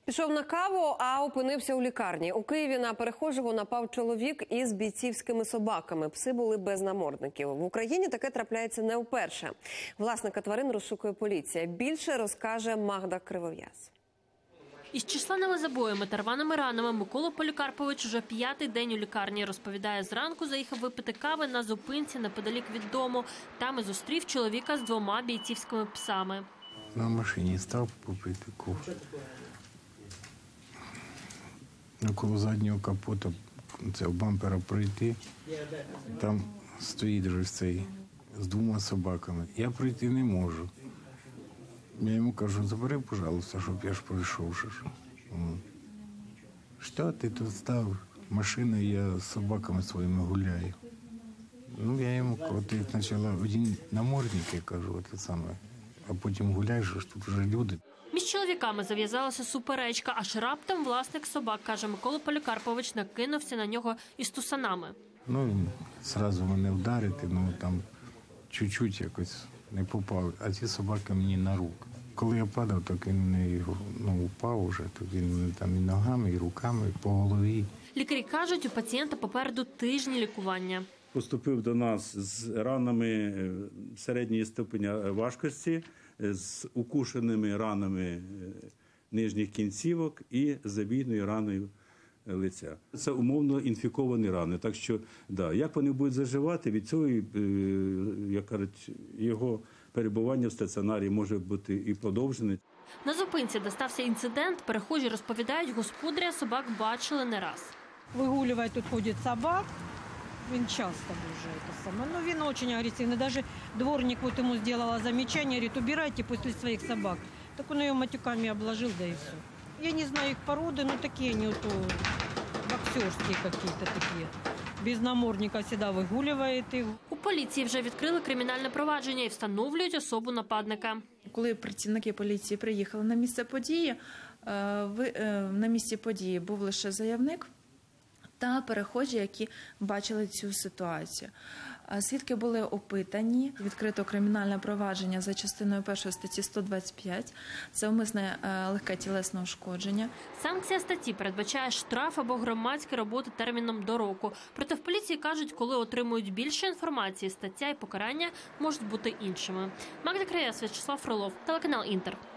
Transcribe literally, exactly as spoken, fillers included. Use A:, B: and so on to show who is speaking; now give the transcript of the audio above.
A: Пішов на каву, а опинився у лікарні. У Києві на перехожого напав чоловік із бійцівськими собаками. Пси були без намордників. В Україні таке трапляється не вперше. Власника тварин розшукує поліція. Більше розкаже Магда Кривов'яз.
B: Із численними забоями та рваними ранами Микола Полікарпович уже п'ятий день у лікарні. Розповідає, зранку заїхав випити кави на зупинці неподалік від дому. Там і зустрів чоловіка з двома бійцівськими псами.
C: На машині став попити кофе. Около заднього капота, це в бампера пройти, там стоїть же цей з двома собаками. Я пройти не можу. Я йому кажу, забери, пожалуйста, щоб я ж пройшов. Що ти тут став? Машина, я з собаками своїми гуляю. Ну, я йому кажу, ти спочатку один намордник, я кажу, це саме, а потім гуляєш, тут вже люди.
B: Між чоловіками зав'язалася суперечка, аж раптом власник собак, каже Микола Полікарпович, накинувся на нього із тусанами.
C: Ну, він одразу мене вдарити, ну там чуть-чуть якось не попав, а ці собаки мені на руку. Коли я падав, так він не ну, упав уже, то він там і ногами, і руками, і по голові.
B: Лікарі кажуть, у пацієнта попереду тижні лікування.
D: Поступив до нас з ранами середньої ступеня важкості, з укушеними ранами нижніх кінцівок і забійною раною лиця. Це умовно інфіковані рани. Так що, да, як вони будуть заживати, від цього, як кажуть, його перебування в стаціонарі може бути і продовжене.
B: На зупинці, де стався інцидент, перехожі розповідають, господаря собак бачили не раз.
E: Вигулюває, тут ходить собак. Він часто дуже це саме. Ну, він дуже агресивний. Навіть дворник вот йому зробила замечання, говорить, убирайте після своїх собак. Так він її матюками обложив, да і все. Я не знаю їх породи, ну такі вони то боксерські якісь такі. Без намордника завжди вигулює їх.
B: У поліції вже відкрили кримінальне провадження і встановлюють особу нападника.
F: Коли працівники поліції приїхали на місце події, на місці події був лише заявник та перехожі, які бачили цю ситуацію. Свідки були опитані, відкрито кримінальне провадження за частиною першої статті сто двадцять п'ять. Це умисне легке тілесне ушкодження.
B: Санкція статті передбачає штраф або громадські роботи терміном до року. Проте в поліції кажуть, коли отримують більше інформації, стаття і покарання можуть бути іншими. Магда Кривов'яз, В'ячеслав Фролов, телеканал Інтер.